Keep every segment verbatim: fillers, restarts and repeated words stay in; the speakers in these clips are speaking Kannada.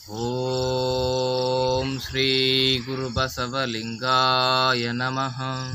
ಓಂ ಶ್ರೀ ಗುರು ಬಸವಲಿಂಗಾಯ ನಮಃ.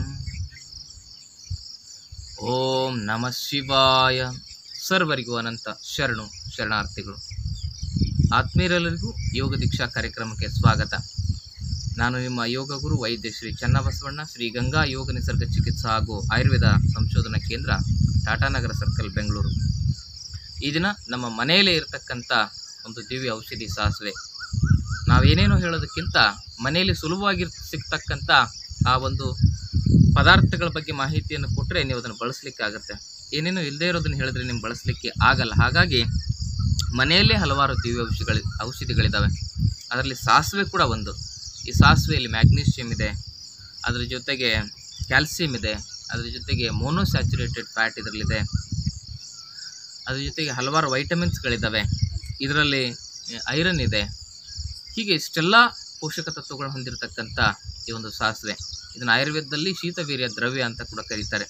ಓಂ ನಮಃ ಶಿವಾಯ. ಸರ್ವರಿಗೂ ಅನಂತ ಶರಣು ಶರಣಾರ್ಥಿಗಳು. ಆತ್ಮೀಯರೆಲ್ಲರಿಗೂ ಯೋಗ ದೀಕ್ಷಾ ಕಾರ್ಯಕ್ರಮಕ್ಕೆ ಸ್ವಾಗತ. ನಾನು ನಿಮ್ಮ ಯೋಗ ಗುರು ವೈದ್ಯ ಶ್ರೀ ಚನ್ನಬಸವಣ್ಣ, ಶ್ರೀ ಗಂಗಾ ಯೋಗ ನಿಸರ್ಗ ಚಿಕಿತ್ಸಾ ಹಾಗೂ ಆಯುರ್ವೇದ ಸಂಶೋಧನಾ ಕೇಂದ್ರ, ಟಾಟಾನಗರ ಸರ್ಕಲ್, ಬೆಂಗಳೂರು. ಈ ದಿನ ನಮ್ಮ ಮನೆಯಲ್ಲೇ ಇರತಕ್ಕಂಥ ಒಂದು ದಿವ್ಯ ಔಷಧಿ ಸಾಸಿವೆ. ನಾವೇನೇನೋ ಹೇಳೋದಕ್ಕಿಂತ ಮನೆಯಲ್ಲಿ ಸುಲಭವಾಗಿ ಸಿಗ್ತಕ್ಕಂಥ ಆ ಒಂದು ಪದಾರ್ಥಗಳ ಬಗ್ಗೆ ಮಾಹಿತಿಯನ್ನು ಕೊಟ್ಟರೆ ನೀವು ಅದನ್ನು ಬಳಸಲಿಕ್ಕೆ ಆಗುತ್ತೆ. ಏನೇನೋ ಇಲ್ಲದೇ ಇರೋದನ್ನು ಹೇಳಿದ್ರೆ ನಿಮ್ಗೆ ಬಳಸಲಿಕ್ಕೆ ಆಗಲ್ಲ. ಹಾಗಾಗಿ ಮನೆಯಲ್ಲೇ ಹಲವಾರು ದಿವ್ಯ ಔಷಧಿಗಳು ಔಷಧಿಗಳಿದ್ದಾವೆ. ಅದರಲ್ಲಿ ಸಾಸಿವೆ ಕೂಡ ಒಂದು. ಈ ಸಾಸಿವೆಯಲ್ಲಿ ಮ್ಯಾಗ್ನೀಷಿಯಮ್ ಇದೆ, ಅದರ ಜೊತೆಗೆ ಕ್ಯಾಲ್ಸಿಯಂ ಇದೆ, ಅದರ ಜೊತೆಗೆ ಮೋನೋಸ್ಯಾಚುರೇಟೆಡ್ ಫ್ಯಾಟ್ ಇದರಲ್ಲಿದೆ, ಅದ್ರ ಜೊತೆಗೆ ಹಲವಾರು ವೈಟಮಿನ್ಸ್ಗಳಿದ್ದಾವೆ, ಇದರಲ್ಲಿ ಐರನ್ ಇದೆ. ಹೀಗೆ ಇಷ್ಟೆಲ್ಲ ಪೋಷಕ ತತ್ವಗಳು ಹೊಂದಿರತಕ್ಕಂಥ ಈ ಒಂದು ಸಾಸಿವೆ, ಇದನ್ನು ಆಯುರ್ವೇದದಲ್ಲಿ ಶೀತವೀರ್ಯ ದ್ರವ್ಯ ಅಂತ ಕೂಡ ಕರೀತಾರೆ.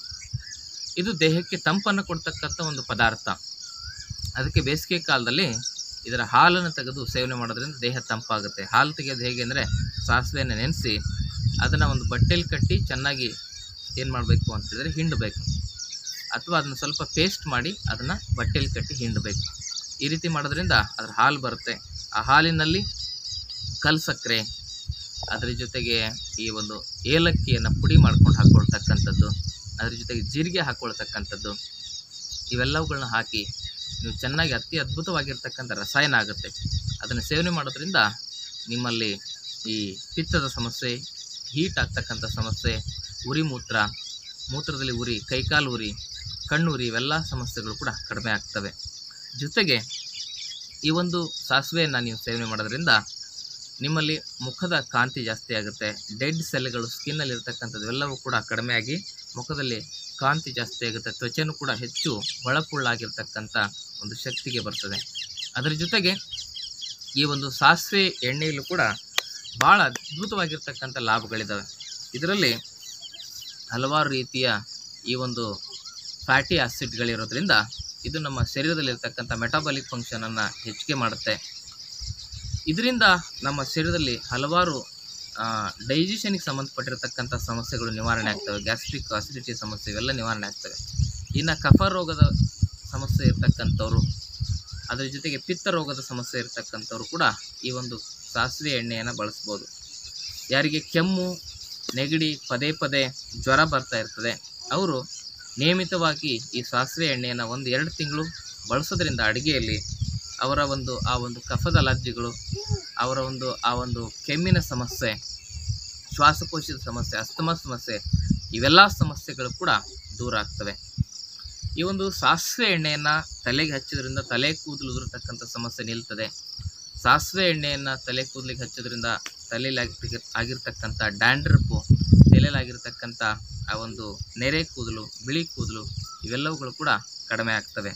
ಇದು ದೇಹಕ್ಕೆ ತಂಪನ್ನು ಕೊಡ್ತಕ್ಕಂಥ ಒಂದು ಪದಾರ್ಥ. ಅದಕ್ಕೆ ಬೇಸಿಗೆ ಕಾಲದಲ್ಲಿ ಇದರ ಹಾಲನ್ನು ತೆಗೆದು ಸೇವನೆ ಮಾಡೋದ್ರಿಂದ ದೇಹ ತಂಪಾಗುತ್ತೆ. ಹಾಲು ತೆಗೆಯೋದು ಹೇಗೆ ಅಂದರೆ, ಸಾಸಿವೆಯನ್ನು ನೆನೆಸಿ ಅದನ್ನು ಒಂದು ಬಟ್ಟೆಯಲ್ಲಿ ಕಟ್ಟಿ ಚೆನ್ನಾಗಿ ಏನು ಮಾಡಬೇಕು ಅಂತಂದರೆ ಹಿಂಡಬೇಕು, ಅಥವಾ ಅದನ್ನು ಸ್ವಲ್ಪ ಪೇಸ್ಟ್ ಮಾಡಿ ಅದನ್ನು ಬಟ್ಟೆಯಲ್ಲಿ ಕಟ್ಟಿ ಹಿಂಡಬೇಕು. ಈ ರೀತಿ ಮಾಡೋದ್ರಿಂದ ಅದರ ಹಾಲು ಬರುತ್ತೆ. ಆ ಹಾಲಿನಲ್ಲಿ ಕಲ್ಲು ಸಕ್ಕರೆ, ಅದರ ಜೊತೆಗೆ ಈ ಒಂದು ಏಲಕ್ಕಿಯನ್ನು ಪುಡಿ ಮಾಡ್ಕೊಂಡು ಹಾಕ್ಕೊಳ್ತಕ್ಕಂಥದ್ದು, ಅದರ ಜೊತೆಗೆ ಜೀರಿಗೆ ಹಾಕ್ಕೊಳ್ತಕ್ಕಂಥದ್ದು, ಇವೆಲ್ಲವುಗಳನ್ನ ಹಾಕಿ ನೀವು ಚೆನ್ನಾಗಿ ಅತಿ ಅದ್ಭುತವಾಗಿರ್ತಕ್ಕಂಥ ರಸಾಯನ ಆಗುತ್ತೆ. ಅದನ್ನು ಸೇವನೆ ಮಾಡೋದ್ರಿಂದ ನಿಮ್ಮಲ್ಲಿ ಈ ಪಿತ್ತದ ಸಮಸ್ಯೆ, ಹೀಟ್ ಆಗ್ತಕ್ಕಂಥ ಸಮಸ್ಯೆ, ಉರಿ ಮೂತ್ರ, ಮೂತ್ರದಲ್ಲಿ ಉರಿ, ಕೈಕಾಲು ಉರಿ, ಕಣ್ಣುರಿ, ಇವೆಲ್ಲ ಸಮಸ್ಯೆಗಳು ಕೂಡ ಕಡಿಮೆ ಆಗ್ತವೆ. ಜೊತೆಗೆ ಈ ಒಂದು ಸಾಸಿವೆಯನ್ನು ನೀವು ಸೇವನೆ ಮಾಡೋದ್ರಿಂದ ನಿಮ್ಮಲ್ಲಿ ಮುಖದ ಕಾಂತಿ ಜಾಸ್ತಿ ಆಗುತ್ತೆ. ಡೆಡ್ ಸೆಲ್ಗಳು ಸ್ಕಿನ್ನಲ್ಲಿ ಇರ್ತಕ್ಕಂಥದ್ದು ಎಲ್ಲವೂ ಕೂಡ ಕಡಿಮೆಯಾಗಿ ಮುಖದಲ್ಲಿ ಕಾಂತಿ ಜಾಸ್ತಿ ಆಗುತ್ತೆ. ತ್ವಚೆನೂ ಕೂಡ ಹೆಚ್ಚು ಹೊಳಪುಳ್ಳಾಗಿರ್ತಕ್ಕಂಥ ಒಂದು ಶಕ್ತಿಗೆ ಬರ್ತದೆ. ಅದರ ಜೊತೆಗೆ ಈ ಒಂದು ಸಾಸಿವೆ ಎಣ್ಣೆಯಲ್ಲೂ ಕೂಡ ಭಾಳ ಅದ್ಭುತವಾಗಿರ್ತಕ್ಕಂಥ ಲಾಭಗಳಿದ್ದಾವೆ. ಇದರಲ್ಲಿ ಹಲವಾರು ರೀತಿಯ ಈ ಒಂದು ಫ್ಯಾಟಿ ಆಸಿಡ್ಗಳಿರೋದ್ರಿಂದ ಇದು ನಮ್ಮ ಶರೀರದಲ್ಲಿರ್ತಕ್ಕಂಥ ಮೆಟಾಬಾಲಿಕ್ ಫಂಕ್ಷನನ್ನು ಹೆಚ್ಚಿಗೆ ಮಾಡುತ್ತೆ. ಇದರಿಂದ ನಮ್ಮ ಶರೀರದಲ್ಲಿ ಹಲವಾರು ಡೈಜೆಷನ್ಗೆ ಸಂಬಂಧಪಟ್ಟಿರತಕ್ಕಂಥ ಸಮಸ್ಯೆಗಳು ನಿವಾರಣೆ ಆಗ್ತವೆ. ಗ್ಯಾಸ್ಟ್ರಿಕ್ ಅಸಿಡಿಟಿ ಸಮಸ್ಯೆ ಇವೆಲ್ಲ ನಿವಾರಣೆ ಆಗ್ತವೆ. ಇನ್ನು ಕಫ ರೋಗದ ಸಮಸ್ಯೆ ಇರ್ತಕ್ಕಂಥವ್ರು, ಅದರ ಜೊತೆಗೆ ಪಿತ್ತ ರೋಗದ ಸಮಸ್ಯೆ ಇರ್ತಕ್ಕಂಥವ್ರು ಕೂಡ ಈ ಒಂದು ಸಾಸಿವೆ ಎಣ್ಣೆಯನ್ನು ಬಳಸ್ಬೋದು. ಯಾರಿಗೆ ಕೆಮ್ಮು, ನೆಗಡಿ, ಪದೇ ಪದೇ ಜ್ವರ ಬರ್ತಾ ಇರ್ತದೆ, ಅವರು ನಿಯಮಿತವಾಗಿ ಈ ಸಾಸಿವೆ ಎಣ್ಣೆಯನ್ನು ಒಂದು ಎರಡು ತಿಂಗಳು ಬಳಸೋದ್ರಿಂದ ಅಡುಗೆಯಲ್ಲಿ ಅವರ ಒಂದು ಆ ಒಂದು ಕಫದ ಅಲರ್ಜಿಗಳು, ಅವರ ಒಂದು ಆ ಒಂದು ಕೆಮ್ಮಿನ ಸಮಸ್ಯೆ, ಶ್ವಾಸಕೋಶದ ಸಮಸ್ಯೆ, ಅಸ್ತಮಾ ಸಮಸ್ಯೆ, ಇವೆಲ್ಲ ಸಮಸ್ಯೆಗಳು ಕೂಡ ದೂರ ಆಗ್ತವೆ. ಈ ಒಂದು ಸಾಸಿವೆ ಎಣ್ಣೆಯನ್ನು ತಲೆಗೆ ಹಚ್ಚೋದ್ರಿಂದ ತಲೆ ಕೂದಲು ಉದುರತಕ್ಕಂಥ ಸಮಸ್ಯೆ ನಿಲ್ತದೆ. ಸಾಸಿವೆ ಎಣ್ಣೆಯನ್ನು ತಲೆ ಕೂದಲಿಗೆ ಹಚ್ಚೋದ್ರಿಂದ ತಲೆಯಲ್ಲಿ ಆಗಿರ್ತ ಆಗಿರ್ತಕ್ಕಂಥ ಡ್ಯಾಂಡ್ರಪ್ಪು, ತಲೆಯಲ್ಲಾಗಿರ್ತಕ್ಕಂಥ ಆ ಒಂದು ನೆರೆ ಕೂದಲು, ಬಿಳಿ ಕೂದಲು, ಇವೆಲ್ಲವುಗಳು ಕೂಡ ಕಡಿಮೆ ಆಗ್ತವೆ.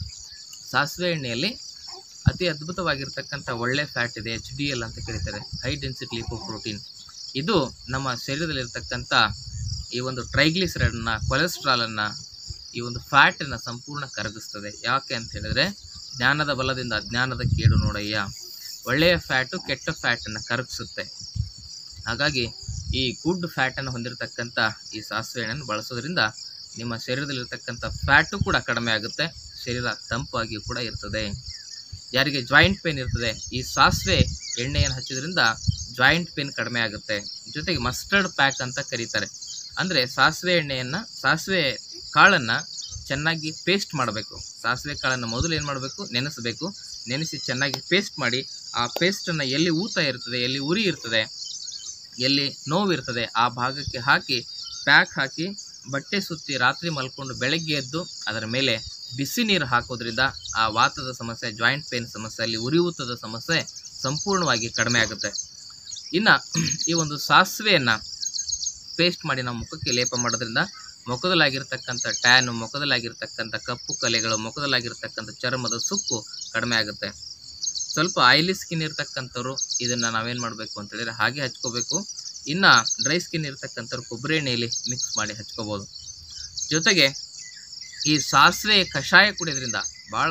ಸಾಸಿವೆ ಎಣ್ಣೆಯಲ್ಲಿ ಅತಿ ಅದ್ಭುತವಾಗಿರ್ತಕ್ಕಂಥ ಒಳ್ಳೆ ಫ್ಯಾಟ್ ಇದೆ, ಎಚ್ ಡಿ ಎಲ್ ಅಂತ ಕರೀತಾರೆ, ಹೈ ಡೆನ್ಸಿಟಿ ಲಿಪೋಪ್ರೋಟೀನ್. ಇದು ನಮ್ಮ ಶರೀರದಲ್ಲಿರ್ತಕ್ಕಂಥ ಈ ಒಂದು ಟ್ರೈಗ್ಲಿಸರೈಡನ್ನು, ಕೊಲೆಸ್ಟ್ರಾಲನ್ನು, ಈ ಒಂದು ಫ್ಯಾಟನ್ನು ಸಂಪೂರ್ಣ ಕರಗಿಸ್ತದೆ. ಯಾಕೆ ಅಂತ ಹೇಳಿದ್ರೆ, ಜ್ಞಾನದ ಬಲದಿಂದ ಅಜ್ಞಾನದ ಕೇಡು ನೋಡಯ್ಯ, ಒಳ್ಳೆಯ ಫ್ಯಾಟು ಕೆಟ್ಟ ಫ್ಯಾಟನ್ನು ಕರಗಿಸುತ್ತೆ. ಹಾಗಾಗಿ ಈ ಗುಡ್ ಫ್ಯಾಟನ್ನು ಹೊಂದಿರತಕ್ಕಂಥ ಈ ಸಾಸಿವೆ ಎಣ್ಣೆಯನ್ನು ಬಳಸೋದ್ರಿಂದ ನಿಮ್ಮ ಶರೀರದಲ್ಲಿರ್ತಕ್ಕಂಥ ಫ್ಯಾಟು ಕೂಡ ಕಡಿಮೆ ಆಗುತ್ತೆ, ಶರೀರ ತಂಪಾಗಿ ಕೂಡ ಇರ್ತದೆ. ಯಾರಿಗೆ ಜಾಯಿಂಟ್ ಪೇನ್ ಇರ್ತದೆ, ಈ ಸಾಸಿವೆ ಎಣ್ಣೆಯನ್ನು ಹಚ್ಚೋದ್ರಿಂದ ಜಾಯಿಂಟ್ ಪೇನ್ ಕಡಿಮೆ ಆಗುತ್ತೆ. ಜೊತೆಗೆ ಮಸ್ಟರ್ಡ್ ಪ್ಯಾಕ್ ಅಂತ ಕರೀತಾರೆ. ಅಂದರೆ ಸಾಸಿವೆ ಎಣ್ಣೆಯನ್ನು, ಸಾಸಿವೆ ಕಾಳನ್ನು ಚೆನ್ನಾಗಿ ಪೇಸ್ಟ್ ಮಾಡಬೇಕು. ಸಾಸಿವೆ ಕಾಳನ್ನು ಮೊದಲು ಏನು ಮಾಡಬೇಕು, ನೆನೆಸಬೇಕು. ನೆನೆಸಿ ಚೆನ್ನಾಗಿ ಪೇಸ್ಟ್ ಮಾಡಿ, ಆ ಪೇಸ್ಟನ್ನು ಎಲ್ಲಿ ಊತ ಇರ್ತದೆ, ಎಲ್ಲಿ ಉರಿ ಇರ್ತದೆ, ಎಲ್ಲಿ ನೋವಿರ್ತದೆ, ಆ ಭಾಗಕ್ಕೆ ಹಾಕಿ ಪ್ಯಾಕ್ ಹಾಕಿ ಬಟ್ಟೆ ಸುತ್ತಿ ರಾತ್ರಿ ಮಲ್ಕೊಂಡು ಬೆಳಗ್ಗೆ ಎದ್ದು ಅದರ ಮೇಲೆ ಬಿಸಿ ನೀರು ಹಾಕೋದ್ರಿಂದ ಆ ವಾತದ ಸಮಸ್ಯೆ, ಜಾಯಿಂಟ್ ಪೇನ್ ಸಮಸ್ಯೆ, ಅಲ್ಲಿ ಉರಿಯೂತದ ಸಮಸ್ಯೆ ಸಂಪೂರ್ಣವಾಗಿ ಕಡಿಮೆ ಆಗುತ್ತೆ. ಇನ್ನು ಈ ಒಂದು ಸಾಸಿವೆಯನ್ನು ಪೇಸ್ಟ್ ಮಾಡಿ ನಾವು ಮುಖಕ್ಕೆ ಲೇಪ ಮಾಡೋದ್ರಿಂದ ಮುಖದಲ್ಲಾಗಿರ್ತಕ್ಕಂಥ ಟ್ಯಾನು, ಮುಖದಲ್ಲಾಗಿರ್ತಕ್ಕಂಥ ಕಪ್ಪು ಕಲೆಗಳು, ಮುಖದಲ್ಲಾಗಿರ್ತಕ್ಕಂಥ ಚರ್ಮದ ಸುಕ್ಕು ಕಡಿಮೆ ಆಗುತ್ತೆ. ಸ್ವಲ್ಪ ಆಯಿಲಿ ಸ್ಕಿನ್ ಇರ್ತಕ್ಕಂಥವ್ರು ಇದನ್ನು ನಾವೇನು ಮಾಡಬೇಕು ಅಂತೇಳಿದರೆ ಹಾಗೆ ಹಚ್ಕೋಬೇಕು. ಇನ್ನು ಡ್ರೈ ಸ್ಕಿನ್ ಇರ್ತಕ್ಕಂಥವ್ರು ಕೊಬ್ಬರಿ ಎಣ್ಣೆಯಲ್ಲಿ ಮಿಕ್ಸ್ ಮಾಡಿ ಹಚ್ಕೋಬೋದು. ಜೊತೆಗೆ ಈ ಸಾಸಿವೆ ಕಷಾಯ ಕುಡಿಯೋದ್ರಿಂದ ಭಾಳ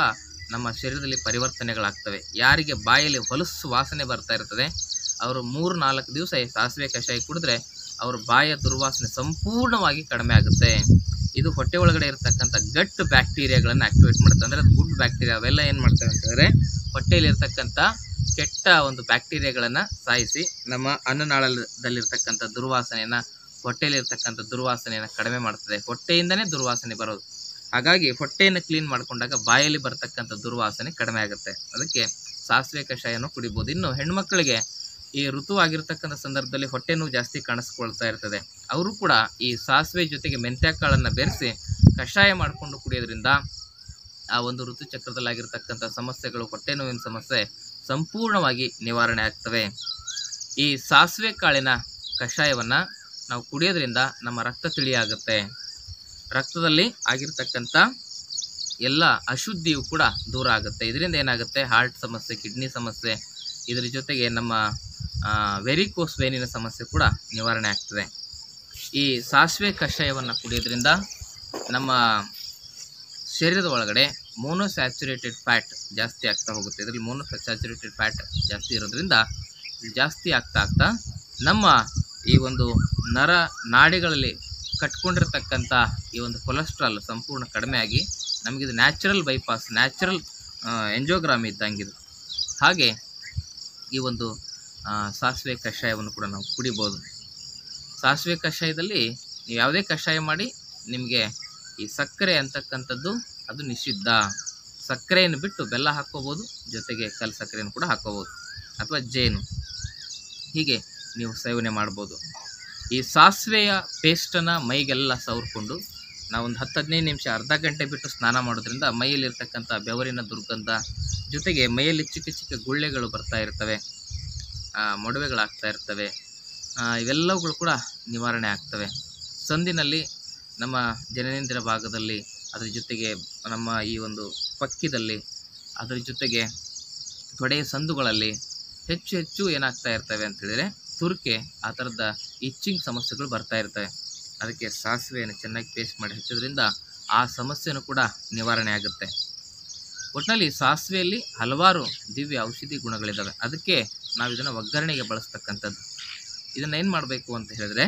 ನಮ್ಮ ಶರೀರದಲ್ಲಿ ಪರಿವರ್ತನೆಗಳಾಗ್ತವೆ. ಯಾರಿಗೆ ಬಾಯಲ್ಲಿ ಹೊಲಸು ವಾಸನೆ ಬರ್ತಾ ಇರ್ತದೆ ಅವರು ಮೂರು ನಾಲ್ಕು ದಿವಸ ಈ ಸಾಸಿವೆ ಕಷಾಯ ಕುಡಿದ್ರೆ ಅವ್ರ ಬಾಯ ದುರ್ವಾಸನೆ ಸಂಪೂರ್ಣವಾಗಿ ಕಡಿಮೆ ಆಗುತ್ತೆ. ಇದು ಹೊಟ್ಟೆ ಒಳಗಡೆ ಇರತಕ್ಕಂಥ ಗಟ್ ಬ್ಯಾಕ್ಟೀರಿಯಾಗಳನ್ನು ಆಕ್ಟಿವೇಟ್ ಮಾಡುತ್ತೆ. ಅಂದರೆ ಗುಡ್ ಬ್ಯಾಕ್ಟೀರಿಯಾ ಅವೆಲ್ಲ ಏನು ಮಾಡ್ತವೆ ಅಂತಂದರೆ ಹೊಟ್ಟೆಯಲ್ಲಿ ಇರ್ತಕ್ಕಂಥ ಕೆಟ್ಟ ಒಂದು ಬ್ಯಾಕ್ಟೀರಿಯಾಗಳನ್ನು ಸಾಯಿಸಿ ನಮ್ಮ ಅನ್ನನಾಳದಲ್ಲಿರ್ತಕ್ಕಂಥ ದುರ್ವಾಸನೆಯನ್ನು ಹೊಟ್ಟೆಯಲ್ಲಿರ್ತಕ್ಕಂಥ ದುರ್ವಾಸನೆಯನ್ನು ಕಡಿಮೆ ಮಾಡ್ತದೆ. ಹೊಟ್ಟೆಯಿಂದನೇ ದುರ್ವಾಸನೆ ಬರೋದು. ಹಾಗಾಗಿ ಹೊಟ್ಟೆಯನ್ನು ಕ್ಲೀನ್ ಮಾಡಿಕೊಂಡಾಗ ಬಾಯಲ್ಲಿ ಬರ್ತಕ್ಕಂಥ ದುರ್ವಾಸನೆ ಕಡಿಮೆ ಆಗುತ್ತೆ. ಅದಕ್ಕೆ ಸಾಸಿವೆ ಕಷಾಯನೂ ಕುಡಿಬೋದು. ಇನ್ನು ಹೆಣ್ಮಕ್ಳಿಗೆ ಈ ಋತುವಾಗಿರ್ತಕ್ಕಂಥ ಸಂದರ್ಭದಲ್ಲಿ ಹೊಟ್ಟೆ ನೋವು ಜಾಸ್ತಿ ಕಾಣಿಸ್ಕೊಳ್ತಾ ಇರ್ತದೆ. ಅವರು ಕೂಡ ಈ ಸಾಸಿವೆ ಜೊತೆಗೆ ಮೆಂತ್ಯ ಕಾಳನ್ನು ಬೆರೆಸಿ ಕಷಾಯ ಮಾಡಿಕೊಂಡು ಕುಡಿಯೋದ್ರಿಂದ ಆ ಒಂದು ಋತುಚಕ್ರದಲ್ಲಾಗಿರ್ತಕ್ಕಂಥ ಸಮಸ್ಯೆಗಳು, ಹೊಟ್ಟೆ ನೋವಿನ ಸಮಸ್ಯೆ ಸಂಪೂರ್ಣವಾಗಿ ನಿವಾರಣೆ ಆಗ್ತವೆ. ಈ ಸಾಸಿವೆ ಕಾಳಿನ ಕಷಾಯವನ್ನು ನಾವು ಕುಡಿಯೋದ್ರಿಂದ ನಮ್ಮ ರಕ್ತ ತಿಳಿಯಾಗುತ್ತೆ. ರಕ್ತದಲ್ಲಿ ಆಗಿರ್ತಕ್ಕಂಥ ಎಲ್ಲ ಅಶುದ್ಧಿಯು ಕೂಡ ದೂರ ಆಗುತ್ತೆ. ಇದರಿಂದ ಏನಾಗುತ್ತೆ, ಹಾರ್ಟ್ ಸಮಸ್ಯೆ, ಕಿಡ್ನಿ ಸಮಸ್ಯೆ, ಇದರ ಜೊತೆಗೆ ನಮ್ಮ ವೆರಿಕೋಸ್ ವೇನಿನ ಸಮಸ್ಯೆ ಕೂಡ ನಿವಾರಣೆ ಆಗ್ತದೆ. ಈ ಸಾಸಿವೆ ಕಷಾಯವನ್ನು ಕುಡಿಯೋದ್ರಿಂದ ನಮ್ಮ ಶರೀರದ ಒಳಗಡೆ ಮೋನೋಸ್ಯಾಚುರೇಟೆಡ್ ಫ್ಯಾಟ್ ಜಾಸ್ತಿ ಆಗ್ತಾ ಹೋಗುತ್ತೆ. ಇದರಲ್ಲಿ ಮೋನೋಸ್ಯಾಚುರೇಟೆಡ್ ಫ್ಯಾಟ್ ಜಾಸ್ತಿ ಇರೋದ್ರಿಂದ ಜಾಸ್ತಿ ಆಗ್ತಾ ಆಗ್ತಾ ನಮ್ಮ ಈ ಒಂದು ನರ ನಾಡಿಗಳಲ್ಲಿ ಕಟ್ಕೊಂಡಿರ್ತಕ್ಕಂಥ ಈ ಒಂದು ಕೊಲೆಸ್ಟ್ರಾಲ್ ಸಂಪೂರ್ಣ ಕಡಿಮೆ ಆಗಿ ನಮಗಿದು ನ್ಯಾಚುರಲ್ ಬೈಪಾಸ್, ನ್ಯಾಚುರಲ್ ಎಂಜೋಗ್ರಾಮ್ ಇದ್ದಂಗಿದು. ಹಾಗೆ ಈ ಒಂದು ಸಾಸಿವೆ ಕಷಾಯವನ್ನು ಕೂಡ ನಾವು ಕುಡಿಬೋದು. ಸಾಸಿವೆ ಕಷಾಯದಲ್ಲಿ ನೀವು ಯಾವುದೇ ಕಷಾಯ ಮಾಡಿ ನಿಮಗೆ ಈ ಸಕ್ಕರೆ ಅಂತಕ್ಕಂಥದ್ದು ಅದು ನಿಷಿದ್ಧ. ಸಕ್ಕರೆಯನ್ನು ಬಿಟ್ಟು ಬೆಲ್ಲ ಹಾಕ್ಕೋಬೋದು, ಜೊತೆಗೆ ಕಲ್ಲು ಸಕ್ಕರೆಯನ್ನು ಕೂಡ ಹಾಕ್ಕೋಬೋದು, ಅಥವಾ ಜೇನು, ಹೀಗೆ ನೀವು ಸೇವನೆ ಮಾಡ್ಬೋದು. ಈ ಸಾಸಿವೆಯ ಪೇಸ್ಟನ್ನು ಮೈಗೆಲ್ಲ ಸವರ್ಕೊಂಡು ನಾವೊಂದು ಹತ್ತು ಹದಿನೈದು ನಿಮಿಷ ಅರ್ಧ ಗಂಟೆ ಬಿಟ್ಟು ಸ್ನಾನ ಮಾಡೋದ್ರಿಂದ ಮೈಯಲ್ಲಿರ್ತಕ್ಕಂಥ ಬೆವರಿನ ದುರ್ಗಂಧ, ಜೊತೆಗೆ ಮೈಯಲ್ಲಿ ಚಿಕ್ಕ ಚಿಕ್ಕ ಗುಳ್ಳೆಗಳು ಬರ್ತಾ ಇರ್ತವೆ, ಮೊಡವೆಗಳಾಗ್ತಾ ಇರ್ತವೆ, ಇವೆಲ್ಲವುಗಳು ಕೂಡ ನಿವಾರಣೆ ಆಗ್ತವೆ. ಸಂದಿನಲ್ಲಿ, ನಮ್ಮ ಜನನೇಂದ್ರ ಭಾಗದಲ್ಲಿ, ಅದರ ಜೊತೆಗೆ ನಮ್ಮ ಈ ಒಂದು ಪಕ್ಕಿದಲ್ಲಿ, ಅದರ ಜೊತೆಗೆ ತೊಡೆಯ ಸಂದುಗಳಲ್ಲಿ ಹೆಚ್ಚು ಹೆಚ್ಚು ಏನಾಗ್ತಾ ಇರ್ತವೆ ಅಂತೇಳಿದರೆ ತುರ್ಕೆ, ಆ ಥರದ ಇಚ್ಚಿಂಗ್ ಸಮಸ್ಯೆಗಳು ಬರ್ತಾ ಇರ್ತವೆ. ಅದಕ್ಕೆ ಸಾಸಿವೆಯನ್ನು ಚೆನ್ನಾಗಿ ಪೇಸ್ಟ್ ಮಾಡಿ ಹಚ್ಚೋದ್ರಿಂದ ಆ ಸಮಸ್ಯೆನೂ ಕೂಡ ನಿವಾರಣೆ ಆಗುತ್ತೆ. ಒಟ್ಟಿನಲ್ಲಿ ಸಾಸಿವೆಯಲ್ಲಿ ಹಲವಾರು ದಿವ್ಯ ಔಷಧಿ ಗುಣಗಳಿದ್ದಾವೆ. ಅದಕ್ಕೆ ನಾವು ಇದನ್ನು ಒಗ್ಗರಣೆಗೆ ಬಳಸ್ತಕ್ಕಂಥದ್ದು. ಇದನ್ನು ಏನು ಮಾಡಬೇಕು ಅಂತ ಹೇಳಿದ್ರೆ,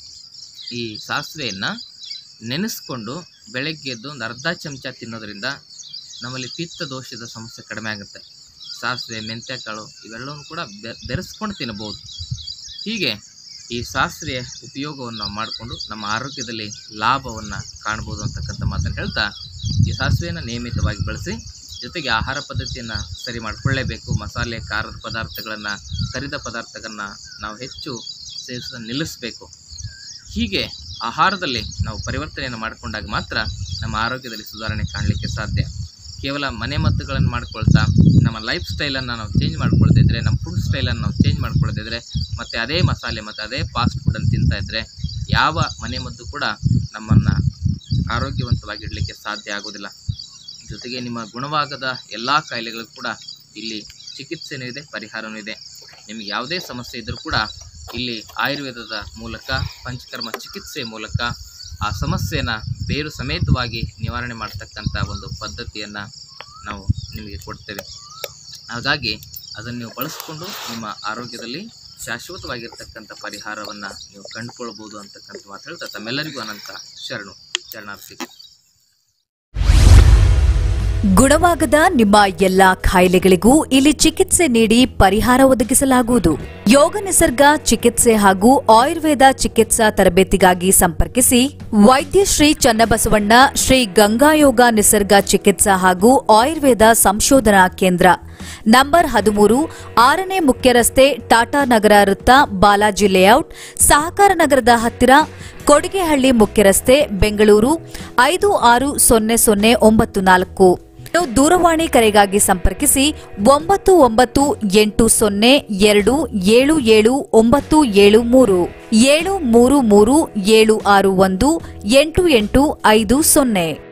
ಈ ಸಾಸಿವೆಯನ್ನು ನೆನೆಸ್ಕೊಂಡು ಬೆಳಗ್ಗೆ ಎದ್ದು ಒಂದು ಅರ್ಧ ಚಮಚ ತಿನ್ನೋದ್ರಿಂದ ನಮ್ಮಲ್ಲಿ ಪಿತ್ತ ದೋಷದ ಸಮಸ್ಯೆ ಕಡಿಮೆ ಆಗುತ್ತೆ. ಸಾಸಿವೆ, ಮೆಂತ್ಯ ಕಾಳು ಇವೆಲ್ಲವೂ ಕೂಡ ಬೆರೆಸ್ಕೊಂಡು ತಿನ್ನಬಹುದು. ಹೀಗೆ ಈ ಸಾಸಿವೆಯ ಉಪಯೋಗವನ್ನು ನಾವು ಮಾಡಿಕೊಂಡು ನಮ್ಮ ಆರೋಗ್ಯದಲ್ಲಿ ಲಾಭವನ್ನು ಕಾಣ್ಬೋದು ಅಂತಕ್ಕಂಥ ಮಾತನ್ನು ಹೇಳ್ತಾ, ಈ ಸಾಸಿವೆಯನ್ನು ನಿಯಮಿತವಾಗಿ ಬಳಸಿ, ಜೊತೆಗೆ ಆಹಾರ ಪದ್ಧತಿಯನ್ನು ಸರಿ ಮಾಡಿಕೊಳ್ಳೇಬೇಕು. ಮಸಾಲೆ, ಖಾರದ ಪದಾರ್ಥಗಳನ್ನು, ಕರಿದ ಪದಾರ್ಥಗಳನ್ನು ನಾವು ಹೆಚ್ಚು ಸೇವಿಸೋದನ್ನು ನಿಲ್ಲಿಸಬೇಕು. ಹೀಗೆ ಆಹಾರದಲ್ಲಿ ನಾವು ಪರಿವರ್ತನೆಯನ್ನು ಮಾಡಿಕೊಂಡಾಗ ಮಾತ್ರ ನಮ್ಮ ಆರೋಗ್ಯದಲ್ಲಿ ಸುಧಾರಣೆ ಕಾಣಲಿಕ್ಕೆ ಸಾಧ್ಯ. ಕೇವಲ ಮನೆ ಮದ್ದುಗಳನ್ನು ಮಾಡ್ಕೊಳ್ತಾ ನಮ್ಮ ಲೈಫ್ ಸ್ಟೈಲನ್ನು ನಾವು ಚೇಂಜ್ ಮಾಡ್ಕೊಳ್ತಿದ್ರೆ, ನಮ್ಮ ಫುಡ್ ಸ್ಟೈಲನ್ನು ನಾವು ಚೇಂಜ್ ಮಾಡ್ಕೊಳ್ತಿದ್ರೆ, ಮತ್ತು ಅದೇ ಮಸಾಲೆ ಮತ್ತು ಅದೇ ಫಾಸ್ಟ್ ಫುಡ್ಡನ್ನು ತಿಂತಾ ಇದ್ದರೆ ಯಾವ ಮನೆ ಮದ್ದು ಕೂಡ ನಮ್ಮನ್ನು ಆರೋಗ್ಯವಂತವಾಗಿ ಇಡಲಿಕ್ಕೆ ಸಾಧ್ಯ ಆಗೋದಿಲ್ಲ. ಜೊತೆಗೆ ನಿಮ್ಮ ಗುಣವಾಗದ ಎಲ್ಲ ಕಾಯಿಲೆಗಳು ಕೂಡ ಇಲ್ಲಿ ಚಿಕಿತ್ಸೆನೂ ಇದೆ, ಪರಿಹಾರವೂ ಇದೆ. ನಿಮಗೆ ಯಾವುದೇ ಸಮಸ್ಯೆ ಇದ್ದರೂ ಕೂಡ ಇಲ್ಲಿ ಆಯುರ್ವೇದದ ಮೂಲಕ, ಪಂಚಕರ್ಮ ಚಿಕಿತ್ಸೆ ಮೂಲಕ ಆ ಸಮಸ್ಯೆಯನ್ನು ಬೇರು ಸಮೇತವಾಗಿ ನಿವಾರಣೆ ಮಾಡ್ತಕ್ಕಂಥ ಒಂದು ಪದ್ಧತಿಯನ್ನು ನಾವು ನಿಮಗೆ ಕೊಡ್ತೇವೆ. ಹಾಗಾಗಿ ಅದನ್ನು ನೀವು ಬಳಸ್ಕೊಂಡು ನಿಮ್ಮ ಆರೋಗ್ಯದಲ್ಲಿ ಶಾಶ್ವತವಾಗಿರ್ತಕ್ಕಂಥ ಪರಿಹಾರವನ್ನು ನೀವು ಕಂಡುಕೊಳ್ಬೋದು ಅಂತಕ್ಕಂಥ ಮಾತು ಹೇಳ್ತಾ ತಮ್ಮೆಲ್ಲರಿಗೂ ಅನಂತ ಶರಣು ಶರಣಾರ್ಥಿಗಳು. ಗುಣವಾಗದ ನಿಮ್ಮ ಎಲ್ಲಾ ಕಾಯಿಲೆಗಳಿಗೂ ಇಲ್ಲಿ ಚಿಕಿತ್ಸೆ ನೀಡಿ ಪರಿಹಾರ ಒದಗಿಸಲಾಗುವುದು. ಯೋಗ ನಿಸರ್ಗ ಚಿಕಿತ್ಸೆ ಹಾಗೂ ಆಯುರ್ವೇದ ಚಿಕಿತ್ಸಾ ತರಬೇತಿಗಾಗಿ ಸಂಪರ್ಕಿಸಿ. ವೈದ್ಯ ಶ್ರೀ ಚನ್ನಬಸವಣ್ಣ ಶ್ರೀ ಗಂಗಾಯೋಗ ನಿಸರ್ಗ ಚಿಕಿತ್ಸಾ ಹಾಗೂ ಆಯುರ್ವೇದ ಸಂಶೋಧನಾ ಕೇಂದ್ರ, ನಂಬರ್ ಹದಿಮೂರು, ಆರನೇ ಮುಖ್ಯ ರಸ್ತೆ, ಟಾಟಾ ನಗರ ವೃತ್ತ, ಬಾಲಾಜಿ ಲೇಔಟ್, ಸಹಕಾರ ನಗರದ ಹತ್ತಿರ, ಕೊಡಿಗೆಹಳ್ಳಿ ಮುಖ್ಯ ರಸ್ತೆ, ಬೆಂಗಳೂರು ಐದು ಆರು ಸೊನ್ನೆ ಸೊನ್ನೆ ಒಂಬತ್ತು ನಾಲ್ಕು. ದೂರವಾಣಿ ಕರೆಗಾಗಿ ಸಂಪರ್ಕಿಸಿ ಒಂಬತ್ತು ಒಂಬತ್ತು ಎಂಟು ಸೊನ್ನೆ ಎರಡು ಏಳು ಏಳು ಒಂಬತ್ತು ಏಳು ಮೂರು, ಏಳು ಮೂರು ಮೂರು ಏಳು ಆರು ಒಂದು ಎಂಟು ಎಂಟು ಐದು ಸೊನ್ನೆ.